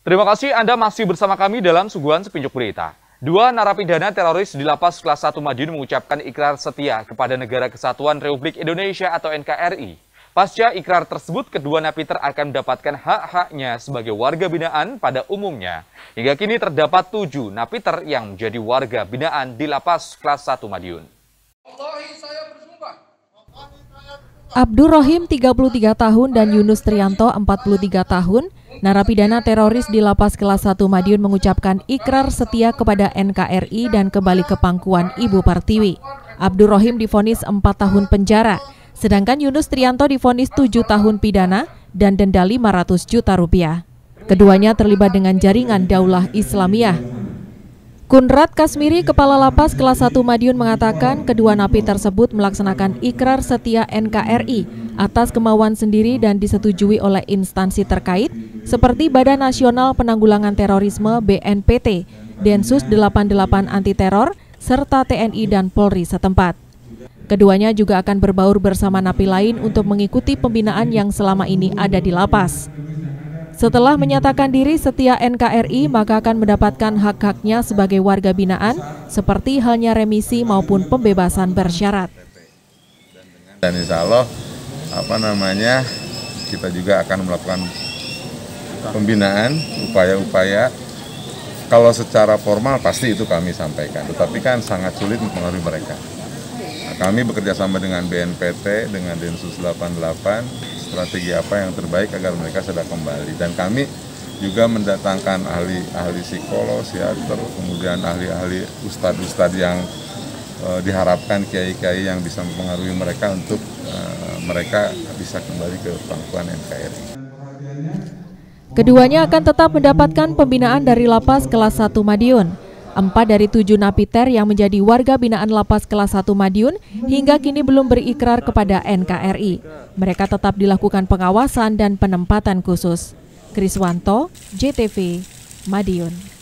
Terima kasih Anda masih bersama kami dalam Suguhan Sepinjuk Berita. Dua narapidana teroris di Lapas Kelas 1 Madiun mengucapkan ikrar setia kepada Negara Kesatuan Republik Indonesia atau NKRI. Pasca ikrar tersebut, kedua napiter akan mendapatkan hak-haknya sebagai warga binaan pada umumnya. Hingga kini terdapat 7 napiter yang menjadi warga binaan di Lapas Kelas 1 Madiun. Abdur Rohim 33 tahun dan Yunus Trianto 43 tahun, narapidana teroris di Lapas Kelas 1 Madiun mengucapkan ikrar setia kepada NKRI dan kembali ke pangkuan Ibu Pertiwi. Abdur Rohim divonis 4 tahun penjara, sedangkan Yunus Trianto divonis 7 tahun pidana dan denda 500 juta rupiah. Keduanya terlibat dengan jaringan Daulah Islamiyah. Kunrat Kasmiri, Kepala Lapas Kelas 1 Madiun mengatakan kedua napi tersebut melaksanakan ikrar setia NKRI atas kemauan sendiri dan disetujui oleh instansi terkait seperti Badan Nasional Penanggulangan Terorisme BNPT, Densus 88 Anti Teror, serta TNI dan Polri setempat. Keduanya juga akan berbaur bersama napi lain untuk mengikuti pembinaan yang selama ini ada di lapas. Setelah menyatakan diri setia NKRI, maka akan mendapatkan hak-haknya sebagai warga binaan, seperti halnya remisi maupun pembebasan bersyarat. Dan insya Allah, kita juga akan melakukan pembinaan, upaya-upaya. Kalau secara formal pasti itu kami sampaikan, tetapi kan sangat sulit mempengaruhi mereka. Nah, kami bekerja sama dengan BNPT, dengan Densus 88, strategi apa yang terbaik agar mereka sudah kembali. Dan kami juga mendatangkan ahli psikolog, psikiater, kemudian ahli ustadz-ustadz yang diharapkan kiai-kiai yang bisa mempengaruhi mereka untuk mereka bisa kembali ke pangkuan NKRI. Keduanya akan tetap mendapatkan pembinaan dari Lapas Kelas 1 Madiun. 4 dari 7 napiter yang menjadi warga binaan Lapas Kelas 1 Madiun hingga kini belum berikrar kepada NKRI. Mereka tetap dilakukan pengawasan dan penempatan khusus. Kriswanto, JTV, Madiun.